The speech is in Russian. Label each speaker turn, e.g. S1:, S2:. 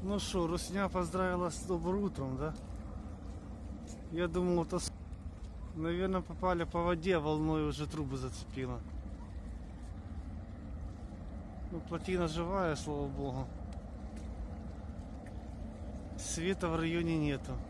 S1: Ну что, Русня поздравила с добрым утром, да? Я думал, это... Наверное, попали по воде, волной уже трубы зацепило. Ну, плотина живая, слава богу. Света в районе нету.